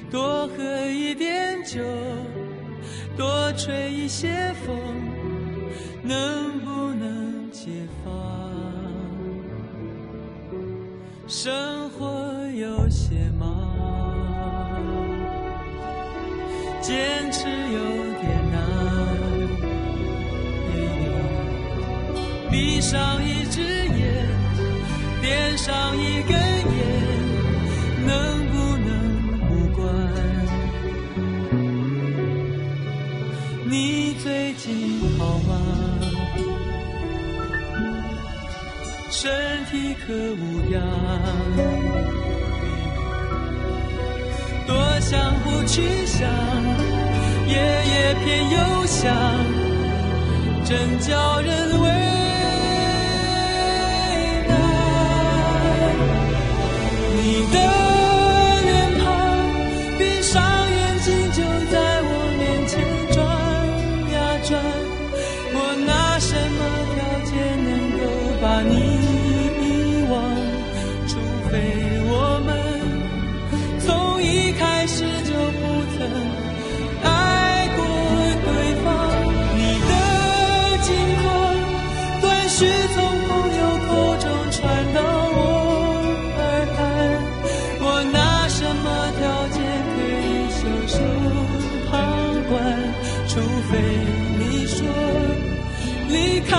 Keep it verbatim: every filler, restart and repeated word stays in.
多喝一点酒，多吹一些风，能不能解放？生活有些忙，坚持有点难。闭上一只眼，点上一根烟，能不能无关？你最近好吗？身体可无恙？多相互去想，夜夜偏又想，真叫人为难。你的脸庞，闭上眼睛就在我面前转呀转，我拿什么条件能够把你遗忘？除非我们从一开始就不曾爱过对方。你的近况断续从朋友口中传到我耳畔，我拿什么条件可以袖手旁观？除非你说离开